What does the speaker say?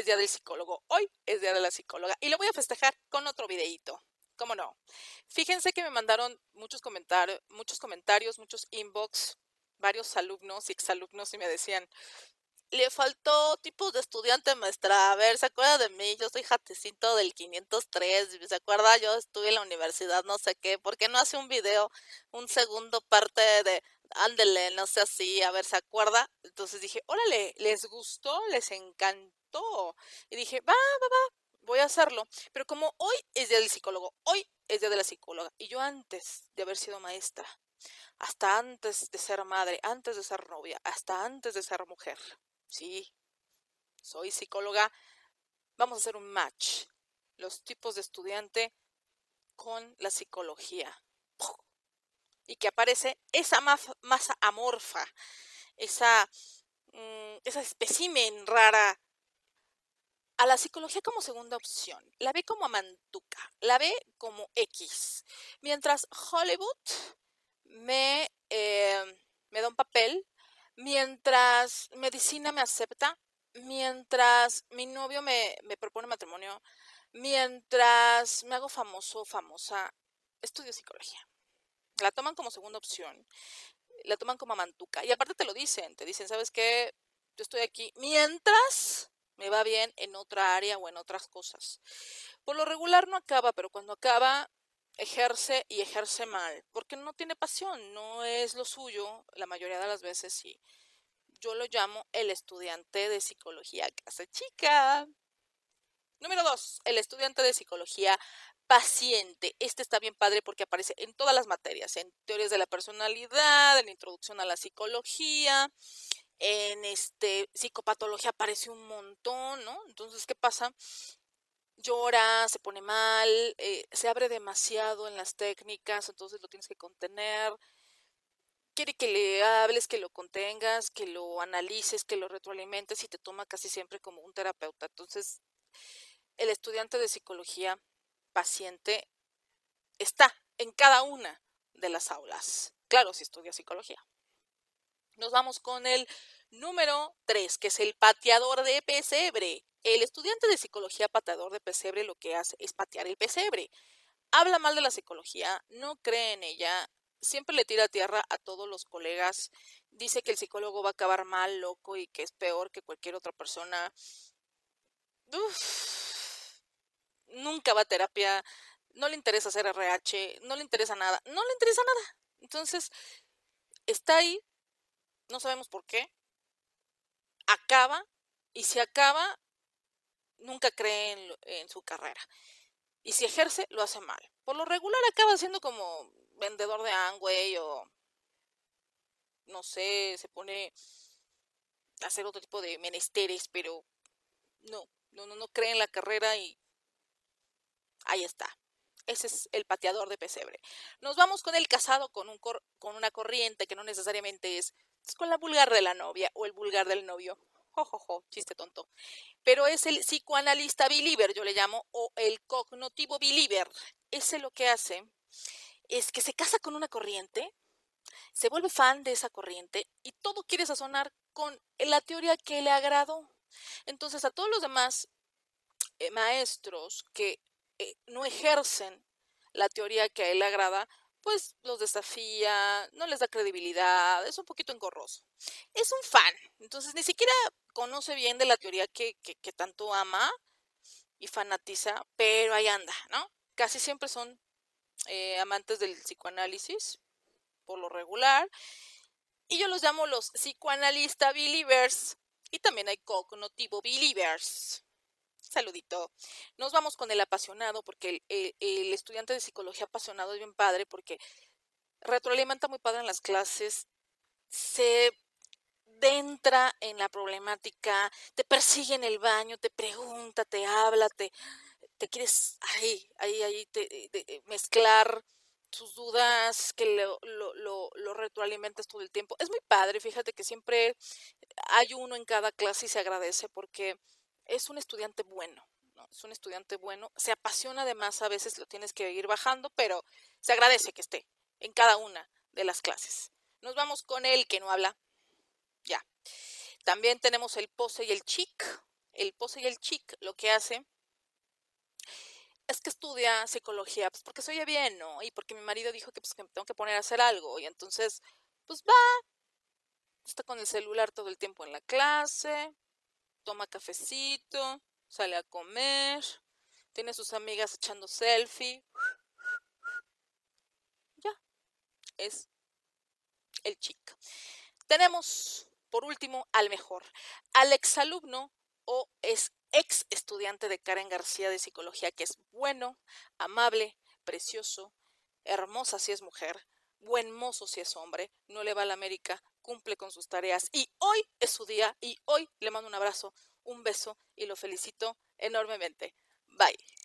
día del psicólogo, hoy es día de la psicóloga y lo voy a festejar con otro videíto. ¿Cómo no? Fíjense que me mandaron muchos comentarios, muchos inbox, varios alumnos y exalumnos y me decían, le faltó tipos de estudiante maestra. A ver, ¿se acuerda de mí? Yo soy Jatecito del 503. ¿Se acuerda? Yo estuve en la universidad, no sé qué. ¿Por qué no hace un video, un segundo parte de, ándele, no sé así? A ver, ¿se acuerda? Entonces dije, órale, ¿les gustó? ¿Les encantó? Y dije, va, voy a hacerlo. Pero como hoy es día del psicólogo, hoy es día de la psicóloga, y yo antes de haber sido maestra, hasta antes de ser madre, antes de ser novia, hasta antes de ser mujer, sí, soy psicóloga, vamos a hacer un match. Los tipos de estudiante con la psicología. Y que aparece esa masa amorfa, esa, esa espécimen rara a la psicología como segunda opción. La ve como mantuca, la ve como X. Mientras Hollywood me da un papel, mientras medicina me acepta, mientras mi novio me propone matrimonio, mientras me hago famoso o famosa, estudio psicología. La toman como segunda opción, la toman como mantuca. Y aparte te dicen, ¿sabes qué? Yo estoy aquí mientras me va bien en otra área o en otras cosas. Por lo regular no acaba, pero cuando acaba, ejerce y ejerce mal, porque no tiene pasión, no es lo suyo la mayoría de las veces, sí. Yo lo llamo el estudiante de psicología casa chica. Número 2, el estudiante de psicología paciente. Este está bien padre porque aparece en todas las materias, en teorías de la personalidad, en introducción a la psicología, en psicopatología aparece un montón, ¿no? Entonces, ¿qué pasa? Llora, se pone mal, se abre demasiado en las técnicas, entonces lo tienes que contener. Quiere que le hables, que lo contengas, que lo analices, que lo retroalimentes y te toma casi siempre como un terapeuta. Entonces, el estudiante de psicología paciente está en cada una de las aulas. Claro, si estudia psicología. Nos vamos con el número 3, que es el pateador de pesebre. El estudiante de psicología pateador de pesebre lo que hace es patear el pesebre. Habla mal de la psicología, no cree en ella, siempre le tira tierra a todos los colegas, dice que el psicólogo va a acabar mal, loco y que es peor que cualquier otra persona. Uf, nunca va a terapia, no le interesa hacer RH, no le interesa nada, no le interesa nada. Entonces, está ahí, no sabemos por qué, acaba, y si acaba, nunca cree en su carrera. Y si ejerce, lo hace mal. Por lo regular acaba siendo como vendedor de Amway o, no sé, se pone a hacer otro tipo de menesteres, pero no cree en la carrera y ahí está. Ese es el pateador de pesebre. Nos vamos con el casado con una corriente que no necesariamente es con la vulgar de la novia o el vulgar del novio. Jojojo, chiste tonto. Pero es el psicoanalista believer, yo le llamo, o el cognitivo believer. Ese lo que hace es que se casa con una corriente, se vuelve fan de esa corriente y todo quiere sazonar con la teoría que le agradó. Entonces a todos los demás maestros que no ejercen la teoría que a él le agrada, pues los desafía, no les da credibilidad, es un poquito engorroso. Es un fan, entonces ni siquiera conoce bien de la teoría que tanto ama y fanatiza, pero ahí anda, ¿no? Casi siempre son amantes del psicoanálisis, por lo regular, y yo los llamo los psicoanalista believers, y también hay cognitivo believers. Saludito. Nos vamos con el apasionado, porque el estudiante de psicología apasionado es bien padre, porque retroalimenta muy padre en las clases, se entra en la problemática, te persigue en el baño, te pregunta, te habla, te quieres mezclar sus dudas, que lo retroalimentes todo el tiempo. Es muy padre, fíjate que siempre hay uno en cada clase y se agradece porque es un estudiante bueno, ¿no? Es un estudiante bueno, se apasiona además, a veces lo tienes que ir bajando, pero se agradece que esté en cada una de las clases. Nos vamos con el que no habla, ya. También tenemos el pose y el chic. el pose y el chic lo que hace es que estudia psicología, pues porque se oye bien, ¿no? Y porque mi marido dijo que pues que me tengo que poner a hacer algo. Y entonces, pues va, está con el celular todo el tiempo en la clase, toma cafecito, sale a comer, tiene sus amigas echando selfie. Ya, es el chic. Tenemos, por último, al mejor, al exalumno o ex estudiante de Karen García de psicología, que es bueno, amable, precioso, hermosa si es mujer, buen mozo si es hombre, no le va a la América, cumple con sus tareas y hoy es su día y hoy le mando un abrazo, un beso y lo felicito enormemente. Bye.